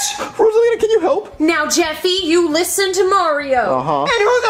Rosalina, can you help? Now, Jeffy, you listen to Mario. Uh-huh. And who